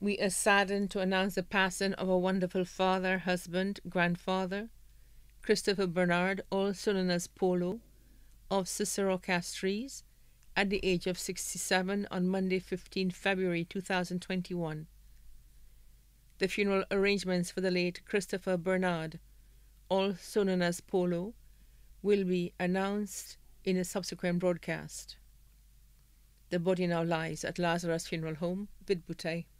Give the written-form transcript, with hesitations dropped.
We are saddened to announce the passing of a wonderful father, husband, grandfather, Christopher Bernard, also known as Polo, of Cicero Castries, at the age of 67 on Monday, 15 February 2021. The funeral arrangements for the late Christopher Bernard, also known as Polo, will be announced in a subsequent broadcast. The body now lies at Lazarus Funeral Home, Vidboutai.